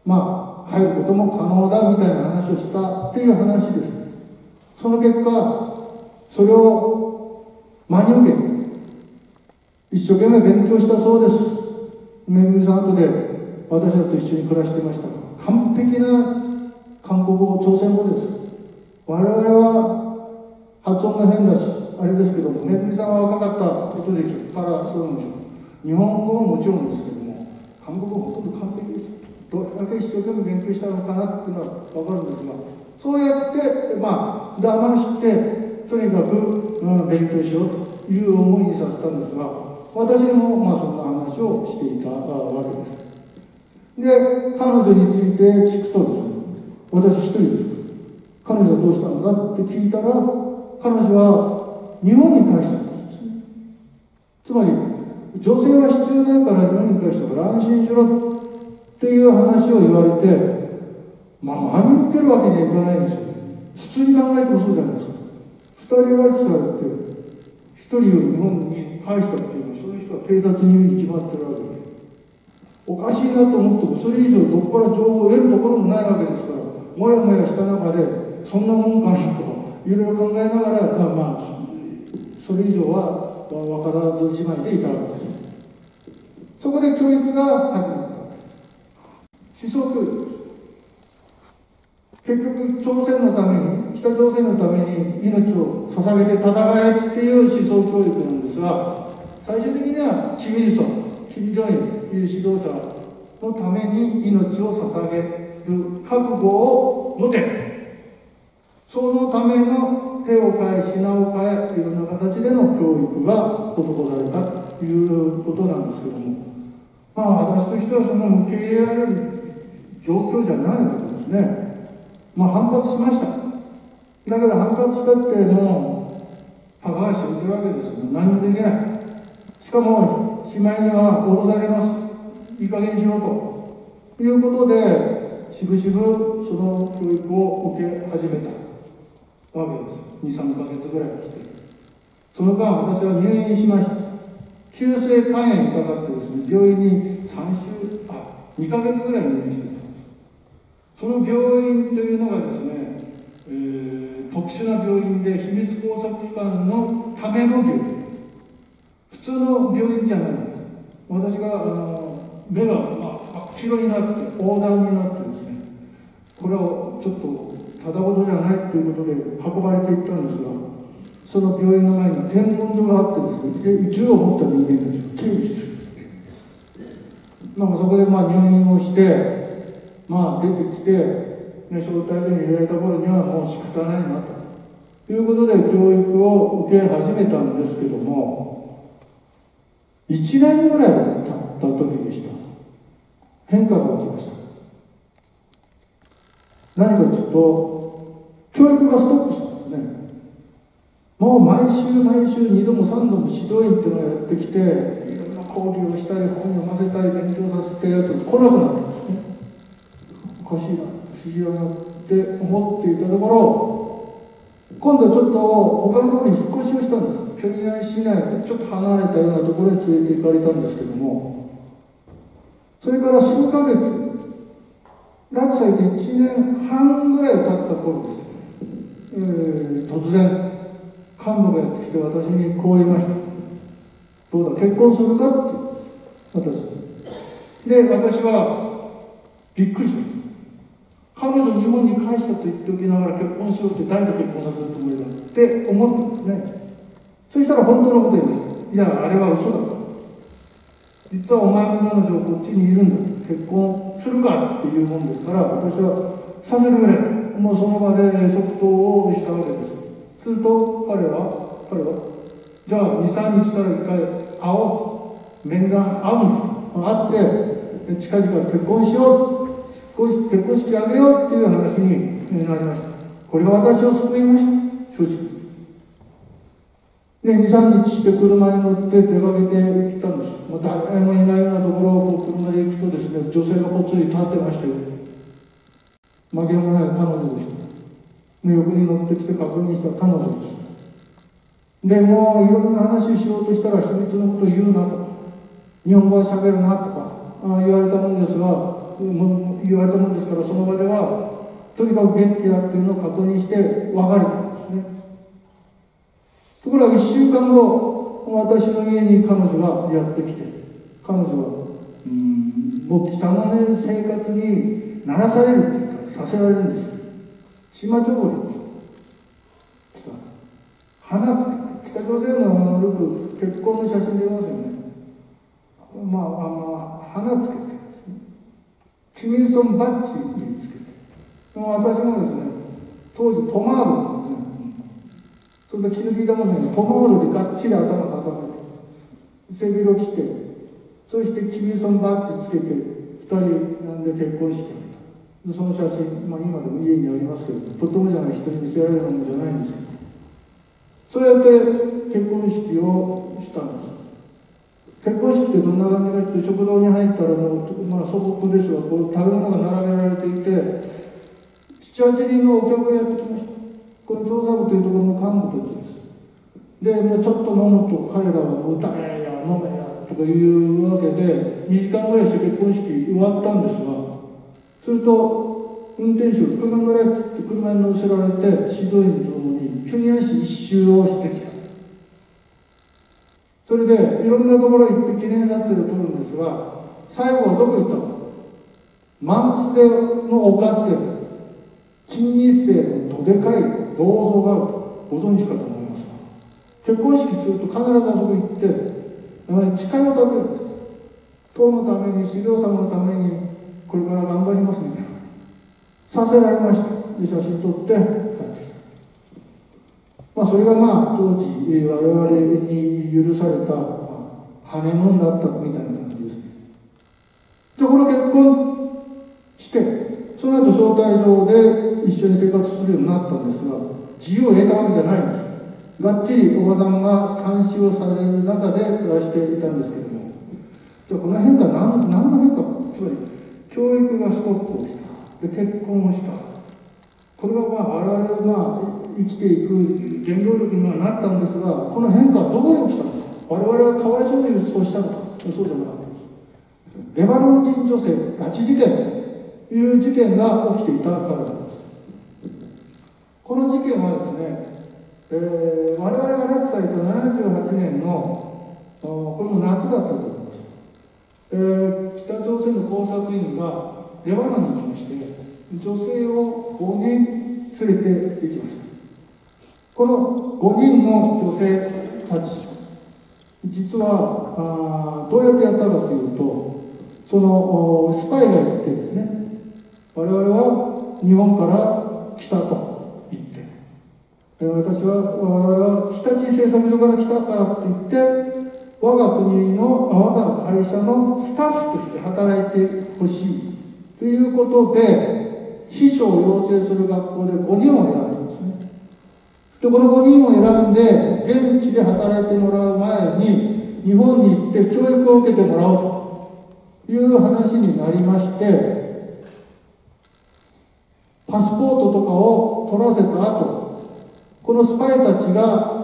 帰ることも可能だみたいな話をしたっていう話です。その結果、それを真に受けて一生懸命勉強したそうです。めぐみさん後で私らと一緒に暮らしていましたが、完璧な韓国語、朝鮮語です。我々は発音が変だしあれですけども、めぐみさんは若かったことでしょうからそうなんでしょう。日本語ももちろんですけども、韓国語ほとんど完璧です。どれだけ一生懸命勉強したのかなっていうのは分かるんですが、そうやって騙してとにかく、勉強しようという思いにさせたんですが、私もそんな話をしていたわけです。で、彼女について聞くとですね、私一人ですから、彼女はどうしたんだって聞いたら、彼女は日本に返したんですね。つまり女性は必要ないから日本に返したから安心しろっていう話を言われて、真に受けるわけにはいかないんですよ。普通に考えてもそうじゃないですか。2人拉致されて1人を日本に返したっていうのは、そういう人は警察に言うに決まってるわけで、おかしいなと思ってもそれ以上どこから情報を得るところもないわけですから、もやもやした中でそんなもんかなとかいろいろ考えながら、それ以上は分からずじまいでいたわけです。そこで教育が始まったわけです。思想教育です。結局朝鮮のために、北朝鮮のために命を捧げて戦えっていう思想教育なんですが、最終的にはキム・イルソン、キム・ジョンイルいう指導者のために命を捧げる覚悟を持て、そのための手を変え品を変え、いろんな形での教育が施されたということなんですけども、私としてはその受け入れられる状況じゃないわけですね。反発しました。だけど反発したってもう高橋を受けるわけですよ。何もできない。しかもしまいには脅されます。いい加減にしろということで、しぶしぶその教育を受け始めたわけです。2、3ヶ月ぐらいして。その間私は入院しました。急性肝炎にかかってですね、病院に2ヶ月ぐらい入院していた。その病院というのがですね、特殊な病院で秘密工作機関のための病院。普通の病院じゃないんです。私が目が真っ白になって横断になってですね、これはちょっとただ事じゃないということで運ばれていったんですが、その病院の前に検問所があってですね、銃を持った人間たちが警備する。そこで入院をして出てきて、招待所に入れられた頃にはもう仕方ないなということで教育を受け始めたんですけども、1年ぐらい経った時でした。変化が起きました。何かというと、教育がストップしたんですね。もう毎週2度も3度も指導員っていうのをやってきて、いろんな講義をしたり本読ませたり勉強させてやつが来なくなったんですね。おかしいな、不思議だなって思っていたところ、今度はちょっと他のところに引っ越しをしたんです。平壌市内ちょっと離れたようなところに連れて行かれたんですけども、それから数ヶ月、拉致されて1年半ぐらい経った頃です。突然幹部がやってきて私にこう言いました。どうだ、結婚するかって私で、私はびっくりしました。彼女を日本に返したと言っておきながら結婚しようって誰と結婚させるつもりだって思ったんですね。そしたら本当のこと言いました。いや、あれは嘘だと。実はお前の彼女はこっちにいるんだと。結婚するかっていうもんですから、私はさせてくれと。もうその場で即答をしたわけです。すると彼はじゃあ2、3日したら一回会おう。面談会うんだと。会って近々結婚しよう。結婚式あげようっていう話になりました。これが私を救いました、正直。で、2、3日して車に乗って出かけて行ったんです。誰もいないようなところを車で行くとですね、女性がぽつり立ってましたよ。紛れもない彼女でした。横に乗ってきて確認した彼女です。で、もういろんな話しようとしたら、秘密のことを言うなとか、日本語は喋るなとか言われたもんですが、 言われたもんですから、その場ではとにかく元気だっていうのを確認して別れたんですね。ところが1週間後、私の家に彼女がやってきて、彼女はもう北のね生活にならされるっていうかさせられるんです。島ちょぼり花つけて、北朝鮮のよく結婚の写真出ますよね。花つけてですね、キミルソンバッジにつけて、私もですね、当時ポマード、そんな気の利いたもんね、ポマードでがっちり頭固めて、背広着て、そしてキミルソンバッジつけて、2人なんで結婚式をやった。その写真、今でも家にありますけど、とてもじゃない人に見せられるものじゃないんですけど、そうやって結婚式をしたんです。結婚式ってどんな感じかっていうと、食堂に入ったらもう、素朴ですが、こう食べ物が並べられていて、7、8人のお客がやってきました。この調査部というところの幹部たちです。で、もうちょっと飲むと彼らはもう歌えや飲めやとかいうわけで、2時間ぐらいして結婚式終わったんですが、すると運転手が車乗れって言って車に乗せられて、指導員と共に平壌市一周をしてきた。それでいろんなところ行って記念撮影を撮るんですが、最後はどこ行ったの？マンステの丘って金日成のどでかい銅像があるとご存知かと思いますが、結婚式すると必ずあそこ行って誓いを立てるんです。党のために、資料様のためにこれから頑張りますみたいなさせられました。で写真撮って帰ってきた。それが当時我々に許されたハネムーンだったみたいな感じですね。じゃあこの結婚してその後招待状で一緒に生活するようになったんですが、自由を得たわけじゃないんです。がっちりおばさんが監視をされる中で暮らしていたんですけれども、じゃあこの変化は何の変化か、つまり教育がストップをした、で結婚をした、これが我々は生きていく原動力にはなったんですが、この変化はどこに起きたのか、我々はかわいそうにそうしたのか、そうじゃなかったんです。レバノン人女性拉致事件という事件が起きていたからなんです。この事件はですね、我々が拉致された78年のこれも夏だったと思います。北朝鮮の工作員がレバノンに行きまして、女性を5人連れて行きました。この5人の女性たち、実はどうやってやったかというと、そのスパイが言ってですね、我々は日本から来たと言って、我々は日立製作所から来たからって言って、我が会社のスタッフとして働いてほしいということで、秘書を養成する学校で5人を選んだんですね。でこの5人を選んで現地で働いてもらう前に日本に行って教育を受けてもらおうという話になりまして、パスポートとかを取らせた後、このスパイたちが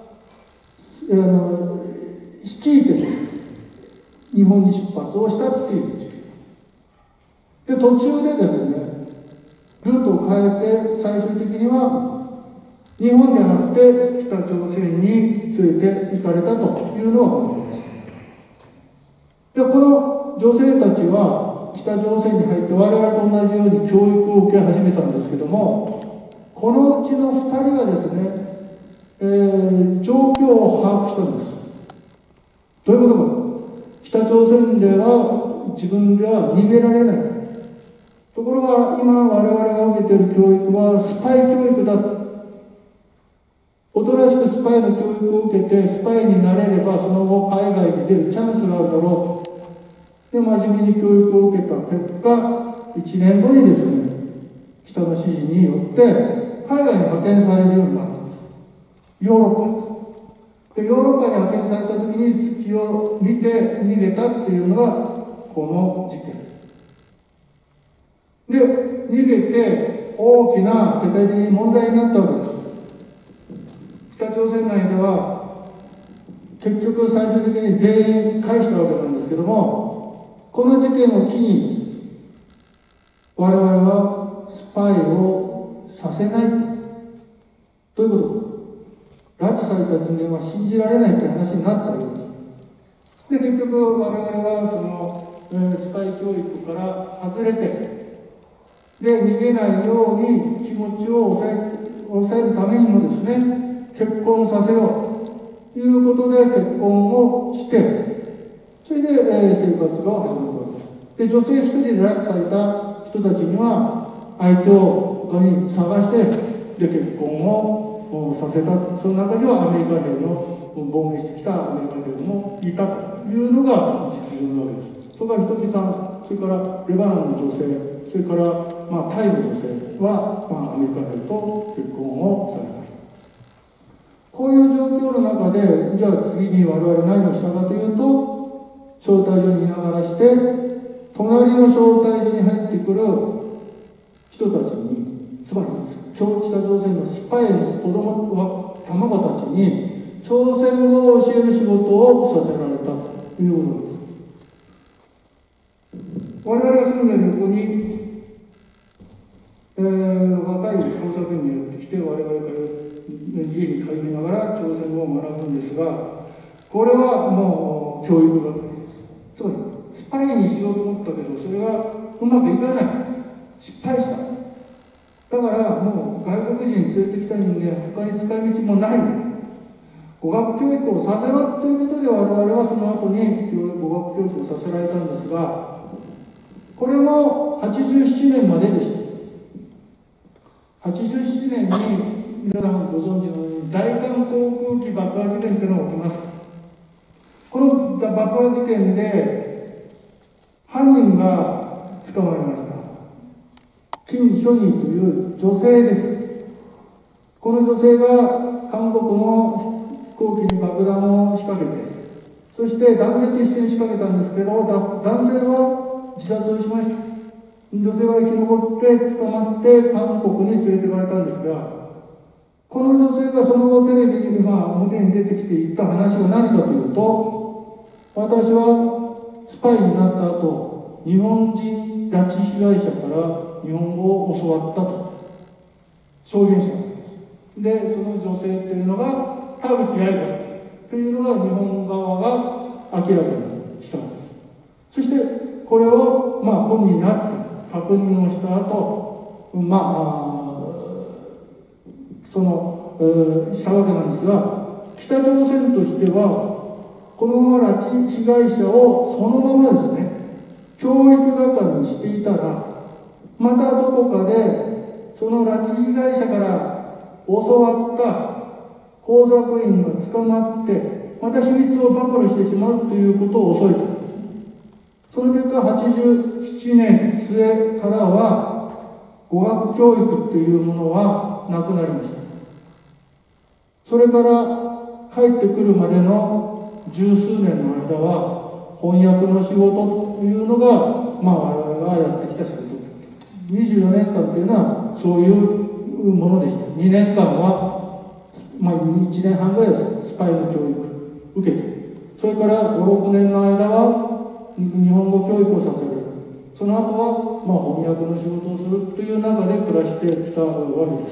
率いてですね、日本に出発をしたっていう事件で、途中でですねルートを変えて最終的には日本じゃなくて北朝鮮に連れて行かれたというのが分かります。でこの女性たちは北朝鮮に入って我々と同じように教育を受け始めたんですけども、このうちの2人がですね、状況を把握したんです。どういうことか。北朝鮮では自分では逃げられない。ところが今我々が受けている教育はスパイ教育だ。おとなしくスパイの教育を受けてスパイになれればその後海外に出るチャンスがあるだろう。で真面目に教育を受けた結果、1年後にですね、北の指示によって海外に派遣されるようになったんです。ヨーロッパです。でヨーロッパに派遣された時に隙を見て逃げたっていうのがこの事件で、逃げて大きな世界的に問題になったわけです。北朝鮮内では結局最終的に全員返したわけなんですけども、この事件を機に我々はスパイをさせないということ拉致された人間は信じられないという話になったわけです。で結局我々はその、スパイ教育から外れてで逃げないように気持ちを抑えるためにもですね、結婚させようということで結婚をして、それで、生活が始まるわけです。で女性一人で拉致された人たちには相手を他に探してで結婚をさせた。その中にはアメリカ兵の亡命してきたアメリカ兵もいたというのが実情なわけです。それからひとみさん、それからレバノンの女性、それからタイの女性は、アメリカ兵と結婚をされました。こういう状況の中で、じゃあ次に我々何をしたかというと、招待所にいながらして、隣の招待所に入ってくる人たちに、つまり北朝鮮のスパイの卵たちに、朝鮮語を教える仕事をさせられたということです。我々が住んでいる横に、若い工作員がやってきて、我々から家に帰りながら朝鮮語を学ぶんですが、これはもう教育係です。つまり、スパイにしようと思ったけど、それがうまくいかない。失敗した。だからもう外国人連れてきた人間は他に使い道もない。語学教育をさせろということで我々はその後に語学教育をさせられたんですが、これも87年まででした。87年に皆さんご存知のように大韓航空機爆破事件というのが起きます。この爆破事件で犯人が捕まりました。金書任という女性です。この女性が韓国の飛行機に爆弾を仕掛けて、そして男性と一緒に仕掛けたんですけど、男性は自殺をしました。女性は生き残って捕まって韓国に連れて行かれたんですが、この女性がその後テレビに表に出てきて言った話は何かというと、私はスパイになった後、日本人拉致被害者から日本語を教わったと証言したわけです。で、その女性というのが田口八重子さんというのが日本側が明らかにしたわけです。そしてこれを本人に会って確認をした後、したわけなんですが、北朝鮮としてはこのまま拉致被害者をそのままですね、教育係にしていたら、またどこかでその拉致被害者から教わった工作員が捕まってまた秘密を暴露してしまうということを恐れたんです。その結果87年末からは語学教育というものはなくなりました。それから帰ってくるまでの十数年の間は翻訳の仕事というのが我々がやってきた仕事。24年間というのはそういうものでした。2年間は、1年半ぐらいですスパイの教育受けて、それから5、6年の間は日本語教育をさせる。その後は、翻訳の仕事をするという中で暮らしてきたわけです。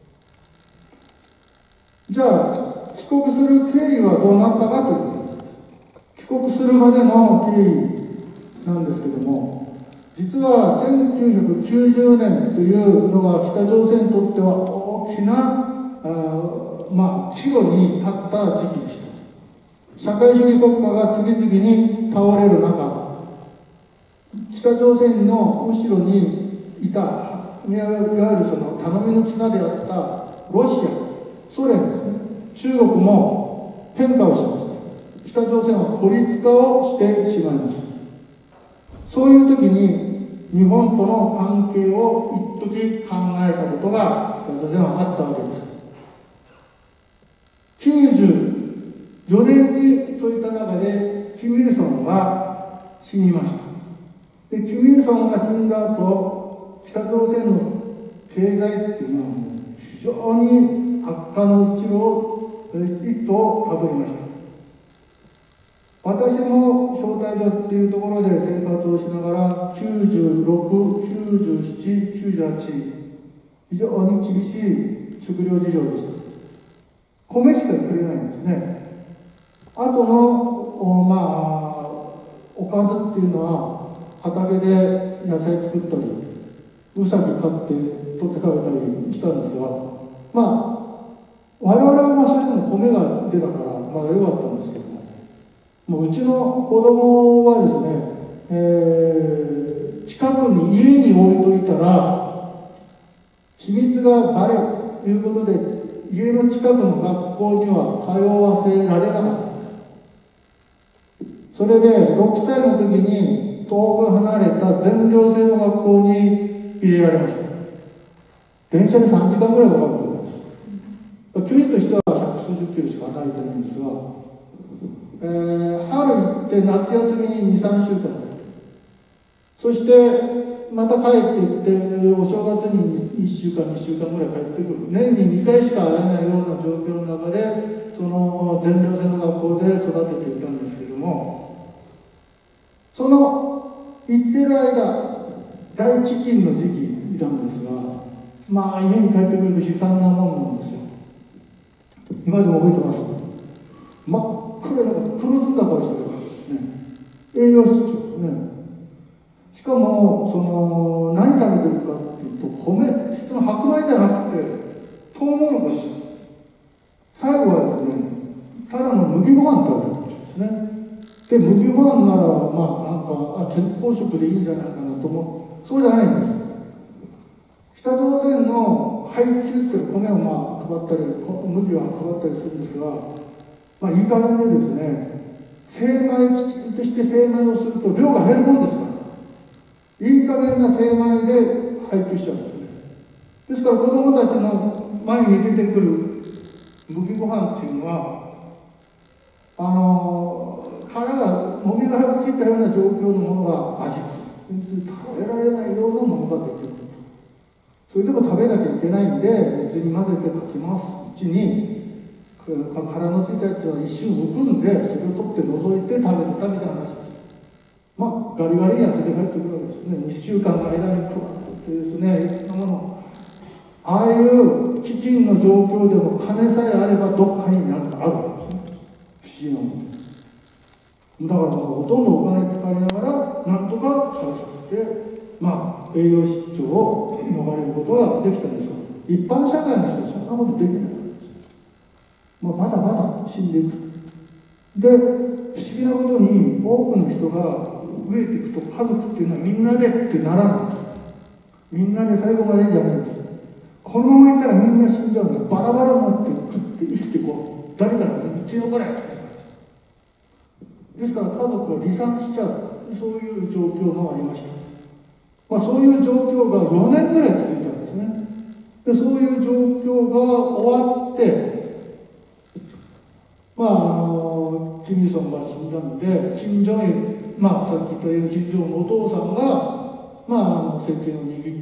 じゃあ帰国する経緯はどうなったかということです。帰国するまでの経緯なんですけども、実は1990年というのが北朝鮮にとっては大きな岐路に立った時期でした。社会主義国家が次々に倒れる中、北朝鮮の後ろにいたいわゆるその頼みの綱であったロシア、ソ連ですね、中国も変化をしました。北朝鮮は孤立化をしてしまいました。そういう時に日本との関係を一時考えたことが北朝鮮はあったわけです。94年にそういった中でキム・イルソンは死にました。でキム・イルソンが死んだ後、北朝鮮の経済っていうのは非常に悪化の一途をたどりました。私も招待所っていうところで生活をしながら96、97 平地、非常に厳しい食料事情でした。米しかくれないんですね。あとのおかずっていうのは畑で野菜作ったり、うさぎ飼って取って食べたりしたんですが、我々はそれでも米が出たからまだ良かったんですけども、うちの子供はですね、近くに家に置いといたら秘密がバレるということで、家の近くの学校には通わせられなかったんです。それで6歳の時に遠く離れた全寮制の学校に入れられました。電車で3時間ぐらいかかると思います。距離としては百数十キロしか離れてないんですが、春行って夏休みに2、3週間、そしてまた帰っていってお正月に1週間2週間ぐらい帰ってくる、年に2回しか会えないような状況の中でその全寮制の学校で育てていたんですけれども、その行ってる間大飢饉の時期いたんですが、家に帰ってくると悲惨なもんなんですよ。今でも覚えてます。真っ暗な黒ずんだ顔してるわけですね。栄養失調ね。しかも何食べてるかっていうと、米、普通の白米じゃなくてトウモロコシ、最後はですね、ただの麦ご飯食べてるんですね。で、麦ご飯なら健康食でいいんじゃないかなと思う。そうじゃないんです。北朝鮮の配給っていう米を配ったり、麦は配ったりするんですが、いい加減でですね、精米、きちんとして精米をすると量が減るもんですから、いい加減な精米で配給しちゃうんですね。ですから子供たちの前に出てくる麦ご飯っていうのは、殻が、もみ殻がついたような状況のものが味って食べられないようなものが出てくる。それでも食べなきゃいけないんで、水に混ぜてかき回すうちに、殻のついたやつは一瞬浮くんで、それを取って除いて食べてたみたいな話です。ガリガリにやつで帰ってくるわけですね。2週間の間に食わせてですね、いろんなもの。ああいう飢饉の状況でも金さえあればどっかに何かあるんですね。不思議なもの。だからほとんどお金使いながら、なんとか食べさせて、栄養失調を逃れることができたんですが、一般社会の人はそんなことできないわけです。まだまだ死んでいく。で、不思議なことに多くの人が増えていくと、家族っていうのはみんなでってならないんです。みんなで最後までじゃないです。このままいったらみんな死んじゃうんだ。バラバラになって食って生きていこう。誰かがね、生き残れって感じですから家族は離散しちゃう。そういう状況もありました。そういう状況が4年ぐらい続いたんですね。で、そういう状況が終わって、キム・イルソンが死んだので、キム・ジョンイル、さっき言ったキム・ジョンのお父さんが、政権を握って、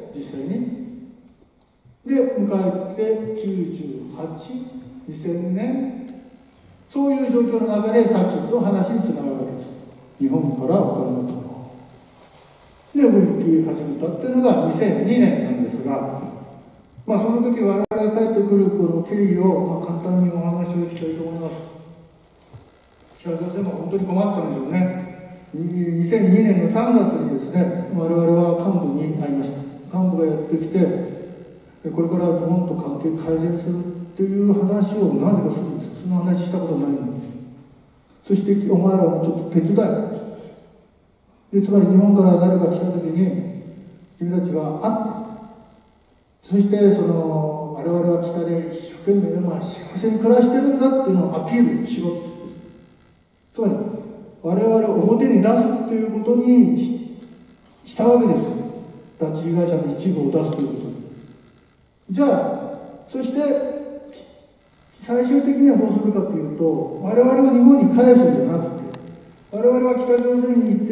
実際に。で、迎えて98、2000年、そういう状況の中でさっきの話につながるわけです。日本からお金を取る。で、動き始めたっていうのが2002年なんですが、その時我々が帰ってくるこの経緯を、簡単にお話をしたいと思います。北朝鮮も本当に困ってたんですよね。2002年の3月にですね、我々は幹部に会いました。幹部がやってきて、これから日本と関係改善するっていう話をなぜかするんですよ。その話したことないのに。そして、お前らもちょっと手伝え。で、つまり日本から誰か来た時に君たちが会って、そして我々は北で一生懸命幸せに暮らしてるんだっていうのをアピールしろ。つまり我々を表に出すということにしたわけです。拉致被害者の一部を出すということに。じゃあ、そして最終的にはどうするかというと、我々を日本に返すんじゃなくて、我々は北朝鮮に行って、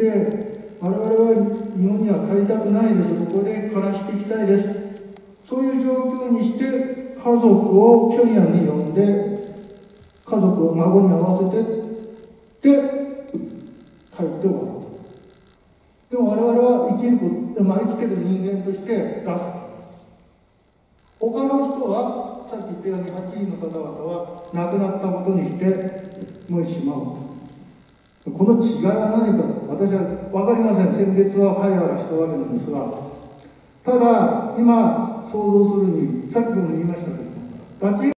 我々は日本には帰りたくないです。ここで暮らしていきたいです。そういう状況にして、家族を平壌に呼んで、家族を孫に会わせて、で、帰って終わる。 でも我々は生きてる人間として出す。他の人はさっき言ったように8人の方々は亡くなったことにしてもうしまう。この違いは何か、私は分かりません。選別は彼らがしたわけなんですが、ただ今想像するに、さっきも言いましたけど、拉致